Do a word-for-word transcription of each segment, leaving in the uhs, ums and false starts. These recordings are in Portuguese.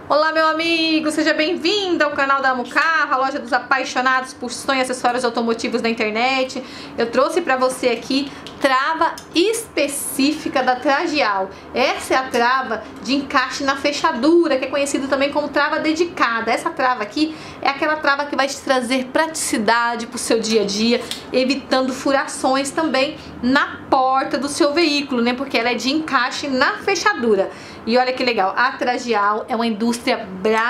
Olá, meu amigo, seja bem-vindo ao canal da Amo Carro, a loja dos apaixonados por sonhos e acessórios automotivos da internet. Eu trouxe para você aqui trava específica da Tragial. Essa é a trava de encaixe na fechadura, que é conhecido também como trava dedicada. Essa trava aqui é aquela trava que vai te trazer praticidade para o seu dia a dia, evitando furações também na porta do seu veículo, né? Porque ela é de encaixe na fechadura. E olha que legal, a Tragial é uma indústria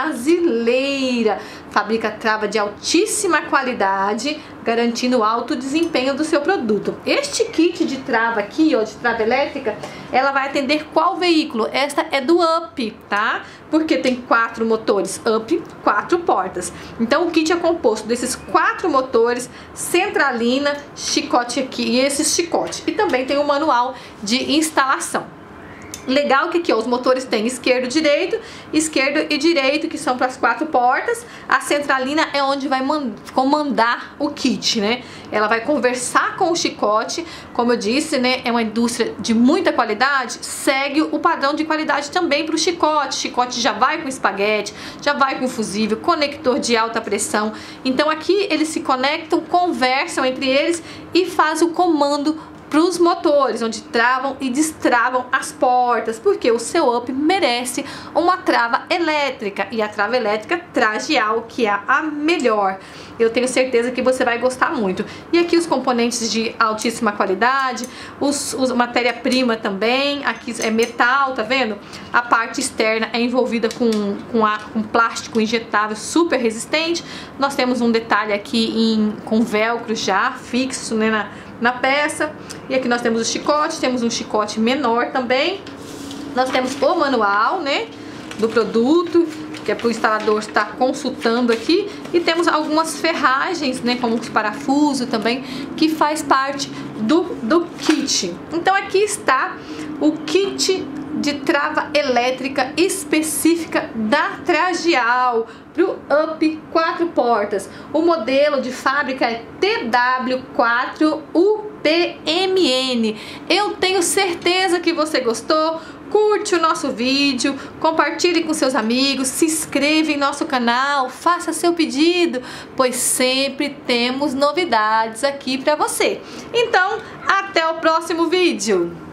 brasileira, fabrica trava de altíssima qualidade, garantindo alto desempenho do seu produto. Este kit de trava aqui, ó, de trava elétrica, ela vai atender qual veículo? Esta é do Up, tá? Porque tem quatro motores Up, quatro portas. Então o kit é composto desses quatro motores, centralina, chicote aqui e esse chicote. E também tem o manual de instalação. Legal que aqui, ó, os motores têm esquerdo, direito, esquerdo e direito, que são para as quatro portas. A centralina é onde vai comandar o kit, né? Ela vai conversar com o chicote. Como eu disse, né, é uma indústria de muita qualidade, segue o padrão de qualidade também para o chicote. O chicote já vai com espaguete, já vai com fusível, conector de alta pressão. Então aqui eles se conectam, conversam entre eles e faz o comando para os motores, onde travam e destravam as portas, porque o seu Up merece uma trava elétrica, e a trava elétrica Tragial, que é a melhor. Eu tenho certeza que você vai gostar muito. E aqui os componentes de altíssima qualidade, os, os matéria-prima também, aqui é metal, tá vendo? A parte externa é envolvida com, com, a, com plástico injetável super resistente. Nós temos um detalhe aqui em, com velcro já fixo, né, na, na peça. E aqui nós temos o chicote, temos um chicote menor também. Nós temos o manual, né, do produto, que é para o instalador estar consultando aqui. E temos algumas ferragens, né, como os parafusos também, que faz parte do, do kit. Então aqui está o kit de trava elétrica específica da Tragial para o Up quatro portas. O modelo de fábrica é T W quatro U P M N. Eu tenho certeza que você gostou. Curte o nosso vídeo, compartilhe com seus amigos, se inscreva em nosso canal, faça seu pedido, pois sempre temos novidades aqui para você. Então, até o próximo vídeo!